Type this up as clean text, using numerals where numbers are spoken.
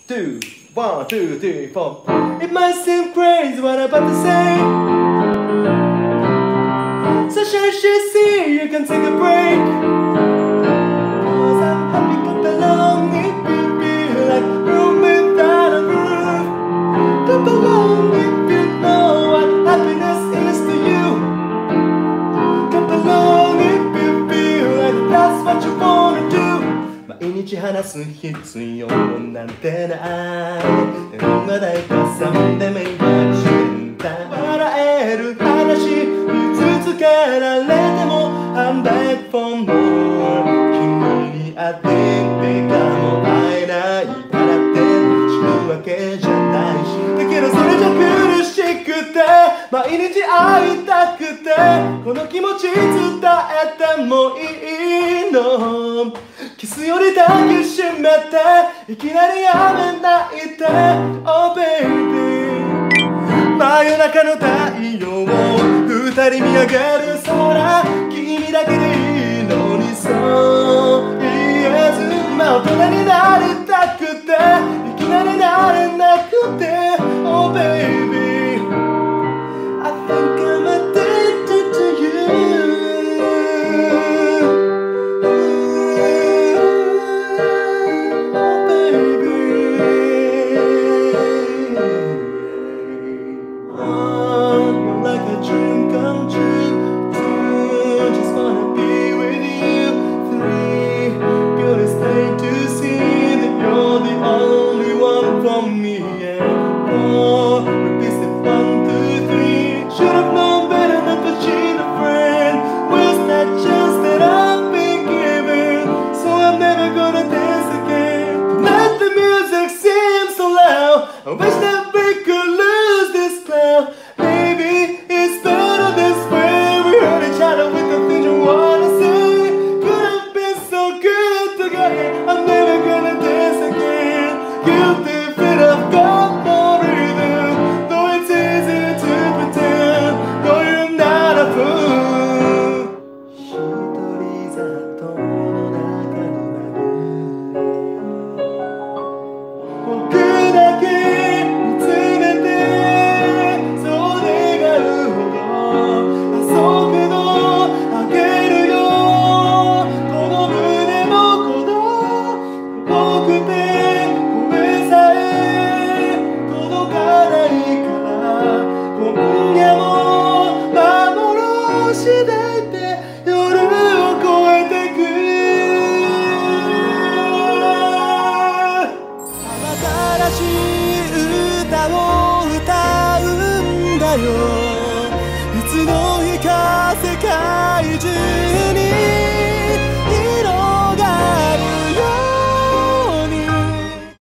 two, 1, 2, 3, 4. It might seem crazy what I'm about to say. So should you see you can take a break? Cause I'm happy clap along if you feel like room without a roof. Clap along if you know what happiness is to you. Clap along if you feel like that's what you wanna do. 毎日話す必要なんてない。電話代加算で迷惑してんだ。笑える話いつつかられても I'm back for more。 君に会っててかも会えないからって死ぬわけじゃないし、だけどそれじゃ苦しくて毎日会いたくてこの気持ち伝えてもいいの。キスより抱きしめていきなりやめないで Oh baby。 真夜中の太陽を二人見上げる空、君だけでいいのにそう言えず、大人になりたくていきなりなれなくて Oh baby I think I'm addicted to you。I wish that we could lose this cloud. Maybe it's better this way. We hurt each other with the things you wanna say. Could have been so good together. I'm never gonna dance again. Guilty feet have got no rhythm. Though it's easy to pretend. No, you're not a fool. 一人里の中になる僕だけいつの日か世界中